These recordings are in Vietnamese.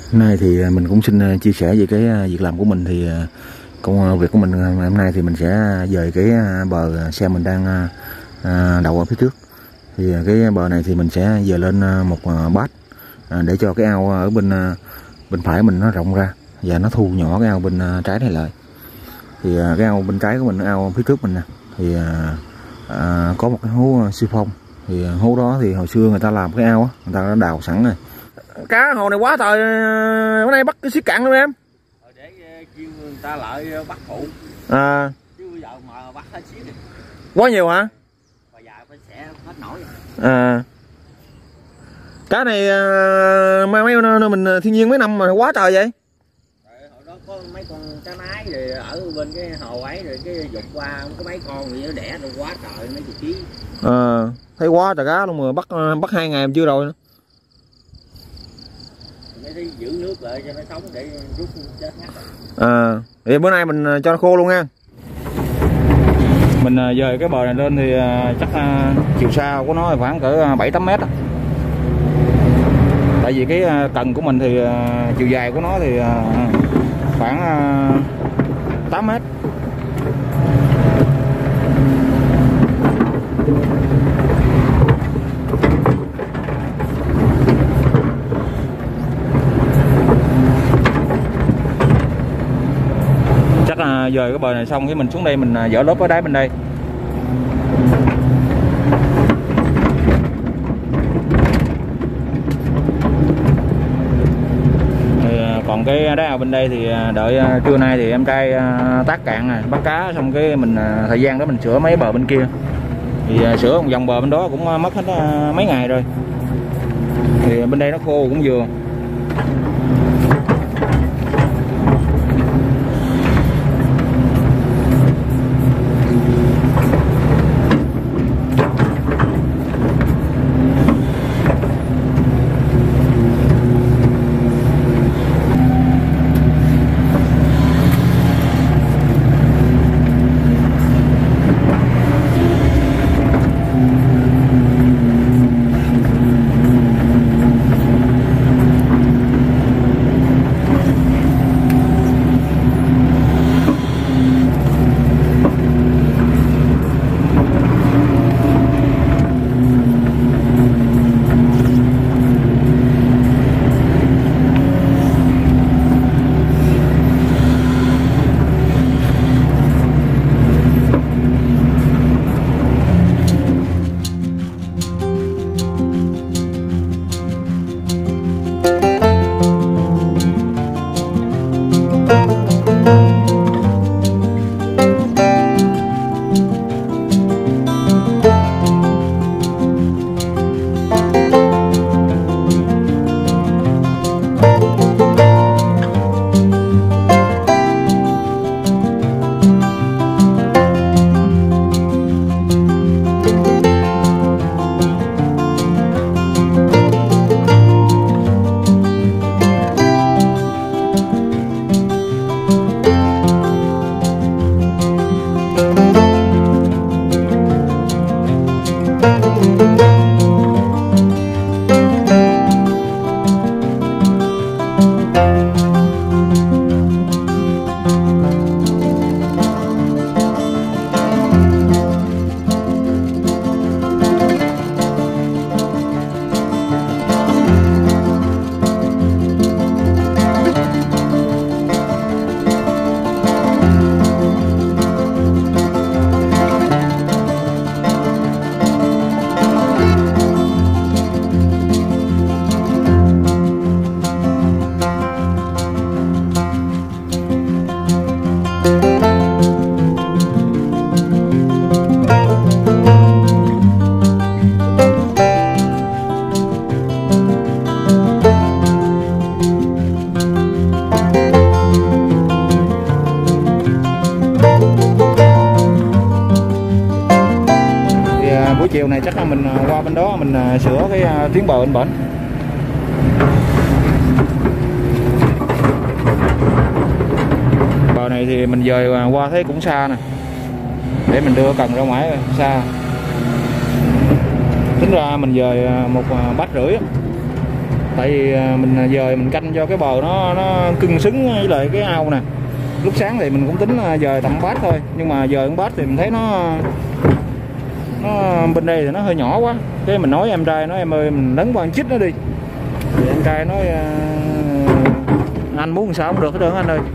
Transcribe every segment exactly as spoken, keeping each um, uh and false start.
Hôm nay thì mình cũng xin chia sẻ về cái việc làm của mình. Thì công việc của mình hôm nay thì mình sẽ dời cái bờ xe mình đang đậu ở phía trước. Thì cái bờ này thì mình sẽ dời lên một bát để cho cái ao ở bên bên phải mình nó rộng ra và nó thu nhỏ cái ao bên trái này lại. Thì cái ao bên trái của mình, ao phía trước mình nè, thì à, có một cái hố siêu phong. Thì hố đó thì hồi xưa người ta làm cái ao á, người ta đã đào sẵn rồi. Cá hồ này quá trời, bữa nay bắt cái xiết cạn luôn em. Để kêu người ta lại bắt phụ. À. Chứ bây giờ mà bắt hết xiết. Quá nhiều hả? Và giờ phải sẽ hết nổi. À. Cá này mấy mấy nơi mình thiên nhiên mấy năm mà quá trời vậy. Rồi, hồi đó có mấy con cá nái rồi ở bên cái hồ ấy rồi cái dục qua có mấy con thì nó đẻ rồi quá trời mấy chục ký. Ờ, à, thấy quá trời cá luôn mà bắt bắt hai ngày em chưa rồi nữa. Để giữ nước lại cho nó sống để rút chết ngắt. À, thì bữa nay mình cho nó khô luôn nha. Mình dời cái bờ này lên thì chắc chiều xa của nó khoảng cỡ bảy tám mét. Tại vì cái cần của mình thì chiều dài của nó thì khoảng tám mét. Chắc là dời cái bờ này xong cái mình xuống đây mình dỡ lớp ở đáy bên đây. Thì còn cái đáy ao bên đây thì đợi trưa nay thì em trai tác cạn rồi, bắt cá xong cái mình thời gian đó mình sửa mấy bờ bên kia. Thì sửa một vòng bờ bên đó cũng mất hết mấy ngày rồi. Thì bên đây nó khô cũng vừa. Chiều này chắc là mình qua bên đó mình sửa cái tuyến bờ bên bển. Bờ này thì mình dời qua thấy cũng xa nè, để mình đưa cần ra ngoài xa. Tính ra mình dời một bát rưỡi. tại vì mình dời mình canh cho cái bờ nó nó cưng xứng với lại cái ao nè. Lúc sáng thì mình cũng tính dời tầm bát thôi, nhưng mà dời bát thì mình thấy nó nó bên đây thì nó hơi nhỏ quá. Cái mình nói em trai nói em ơi mình lấn qua một chích nó đi, thì em trai nói anh muốn sao cũng được hết trơn anh ơi.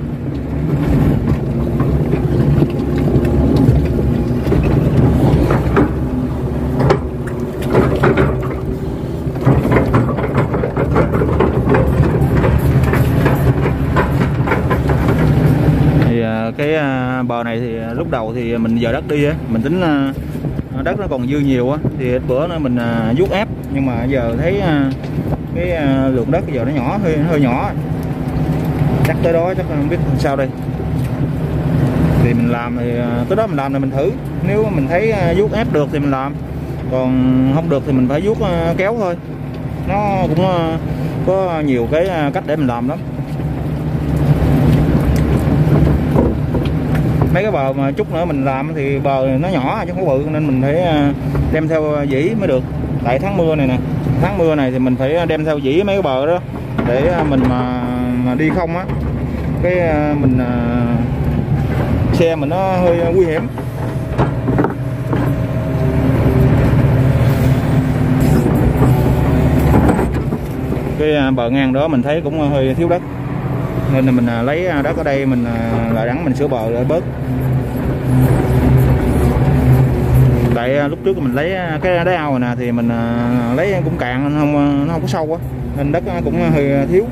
Cái bờ này thì lúc đầu thì mình dời đất đi á, mình tính đất nó còn dư nhiều á, thì bữa nữa mình vuốt ép, nhưng mà giờ thấy cái lượng đất giờ nó nhỏ, hơi hơi nhỏ, chắc tới đó chắc không biết làm sao đây. Thì mình làm thì tới đó mình làm là mình thử, nếu mình thấy vuốt ép được thì mình làm, còn không được thì mình phải vuốt kéo thôi. Nó cũng có nhiều cái cách để mình làm lắm. Mấy cái bờ mà chút nữa mình làm thì bờ nó nhỏ chứ không bự, nên mình phải đem theo dĩ mới được. Tại tháng mưa này nè, tháng mưa này thì mình phải đem theo dĩ mấy cái bờ đó, để mình mà, mà đi không á, cái mình xe mình nó hơi nguy hiểm. Cái bờ ngang đó mình thấy cũng hơi thiếu đất, nên là mình lấy đất ở đây mình lại đắng mình sửa bờ để bớt. Tại lúc trước mình lấy cái đáy ao này nè thì mình lấy cũng cạn, không nó không có sâu quá, nên đất cũng hơi thiếu.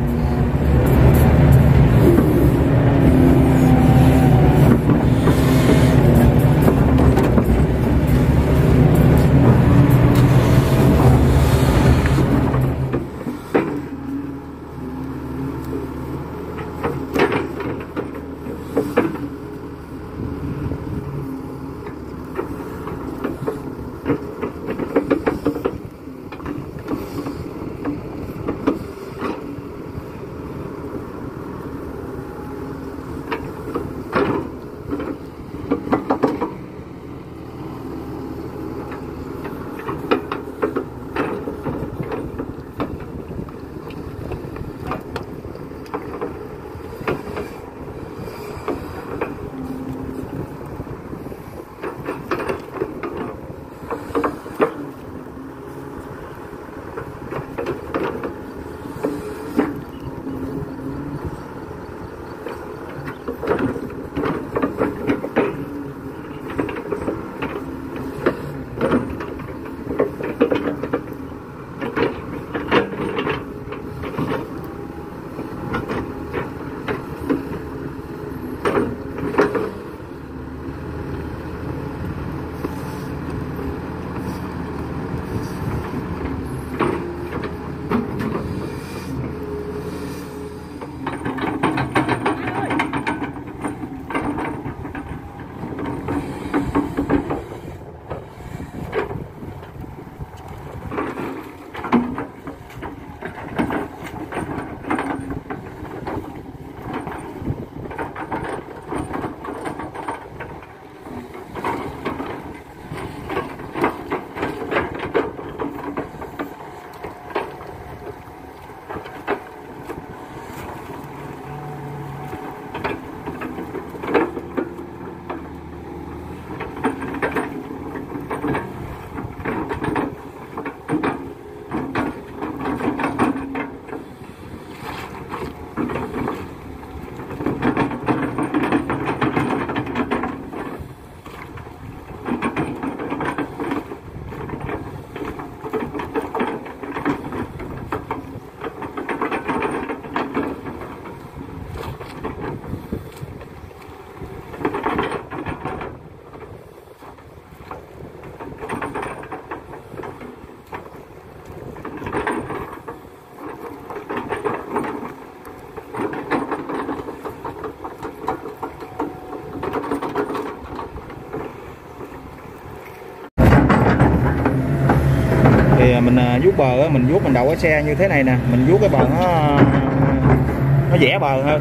Mình vuốt bờ, mình vuốt mình đậu cái xe như thế này nè, mình vuốt cái bờ nó nó dẻ bờ hơn.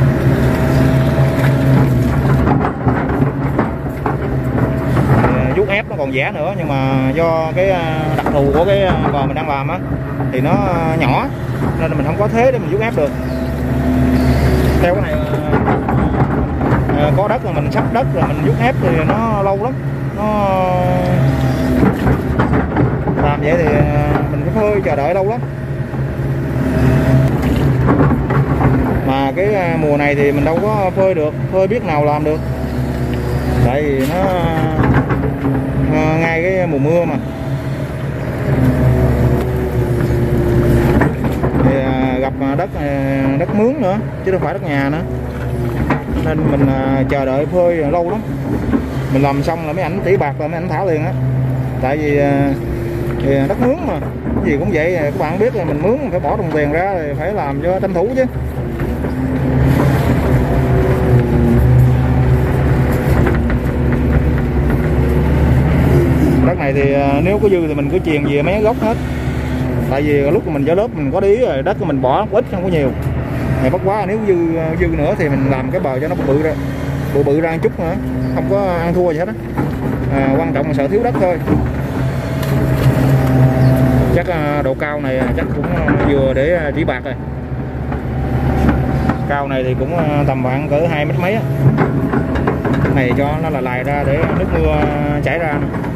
Vuốt ép nó còn rẻ nữa, nhưng mà do cái đặc thù của cái bờ mình đang làm á thì nó nhỏ nên là mình không có thế để mình vuốt ép được. Theo cái này à, có đất là mình sắp đất rồi mình vuốt ép thì nó lâu lắm, nó làm vậy thì mình phải phơi chờ đợi lâu lắm. Mà cái mùa này thì mình đâu có phơi được, phơi biết nào làm được, tại vì nó ngay cái mùa mưa mà. Thì gặp đất đất mướn nữa chứ đâu phải đất nhà nữa, nên mình chờ đợi phơi lâu lắm. Mình làm xong là mấy ảnh tỷ bạc là mấy ảnh thả liền á, tại vì thì đất mướn mà, cái gì cũng vậy. Các bạn biết là mình mướn phải bỏ đồng tiền ra thì phải làm cho tranh thủ chứ. Đất này thì nếu có dư thì mình cứ chuyền về mấy gốc hết, tại vì lúc mà mình vẽ lớp mình có đi rồi, đất của mình bỏ ít không có nhiều. Này bất quá nếu dư dư nữa thì mình làm cái bờ cho nó bự ra, bự bự ra một chút nữa, không có ăn thua gì hết á. À, quan trọng là sợ thiếu đất thôi. Chắc độ cao này chắc cũng vừa để chỉ bạc rồi. Cao này thì cũng tầm khoảng cỡ hai mét mấy á. Này cho nó là lài ra để nước mưa chảy ra.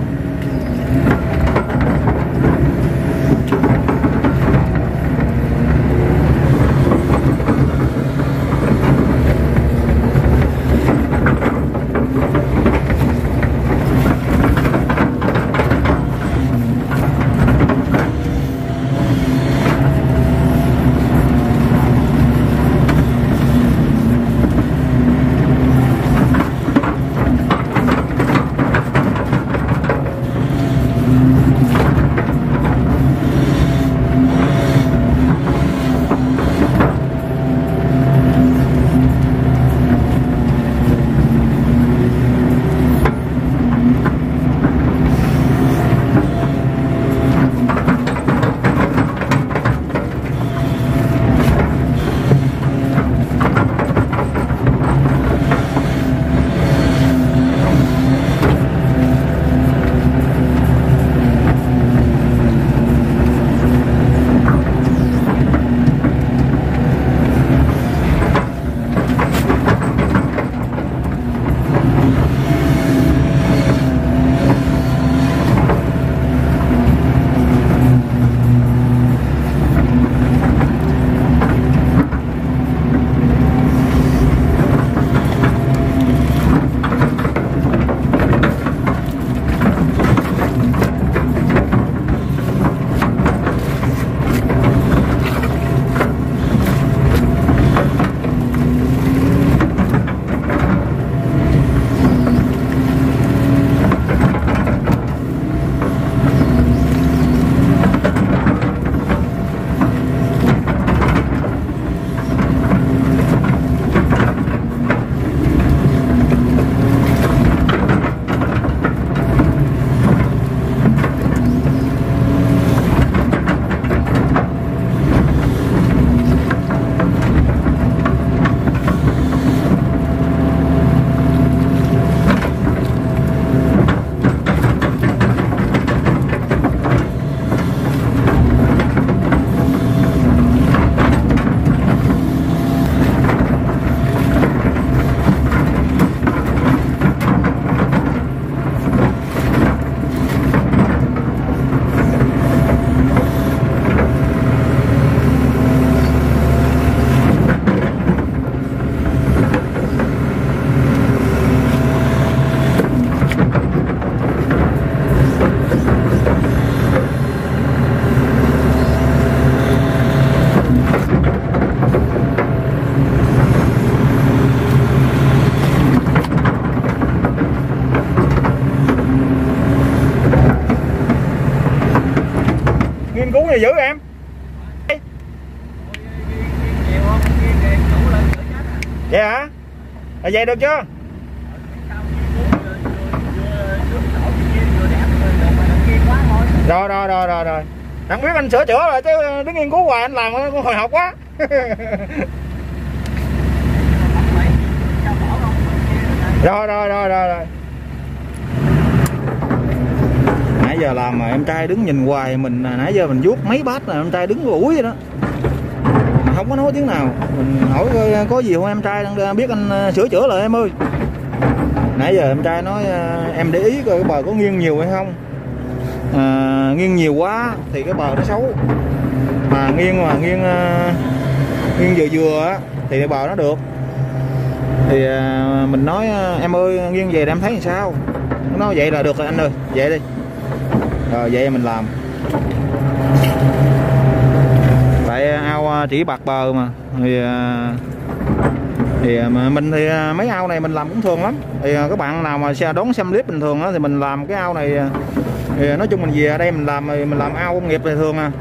gì dữ em? Vậy hả? Là vậy được chưa? Rồi rồi rồi rồi rồi. Anh biết anh sửa chữa rồi chứ đứng nghiên cứu hoài anh làm cũng hồi hộp quá. Rồi rồi rồi rồi rồi. nãy giờ làm mà em trai đứng nhìn hoài, mình nãy giờ mình vuốt mấy bát là em trai đứng ủi vậy đó mà không có nói tiếng nào. Mình hỏi coi có gì không em trai đang biết anh sửa chữa lại em ơi. Nãy giờ em trai nói em để ý coi cái bờ có nghiêng nhiều hay không. À, nghiêng nhiều quá thì cái bờ nó xấu, mà nghiêng mà nghiêng nghiêng vừa vừa á thì cái bờ nó được. Thì à, mình nói em ơi nghiêng về để em thấy làm sao. Nó nói vậy là được rồi anh ơi, vậy đi. Rồi vậy mình làm. Tại ao chỉ bạc bờ mà thì thì mà mình thì mấy ao này mình làm cũng thường lắm. Thì các bạn nào mà xe đón xem clip bình thường đó, thì mình làm cái ao này thì nói chung mình về đây mình làm mình làm ao công nghiệp thì thường à.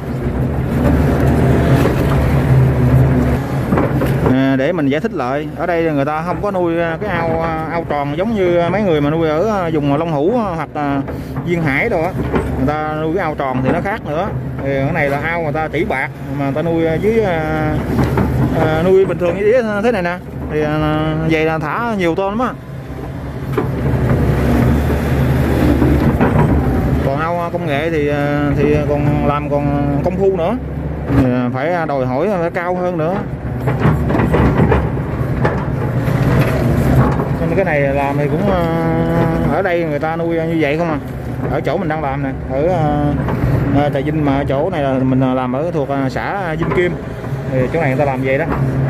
À, để mình giải thích lại, ở đây người ta không có nuôi cái ao ao tròn giống như mấy người mà nuôi ở vùng Long Hữu hoặc là Duyên Hải đồ á. Người ta nuôi cái ao tròn thì nó khác nữa. Thì cái này là ao người ta chỉ bạc mà người ta nuôi dưới à, à, nuôi bình thường như thế này nè. Thì à, vậy là thả nhiều tôm lắm á. Còn ao công nghệ thì thì còn làm còn công phu nữa, thì phải đòi hỏi phải cao hơn nữa. Nên cái này làm thì cũng ở đây người ta nuôi như vậy không à. Ở chỗ mình đang làm nè, ở Trà Vinh, mà ở chỗ này là mình làm ở thuộc xã Vinh Kim, thì chỗ này người ta làm vậy đó.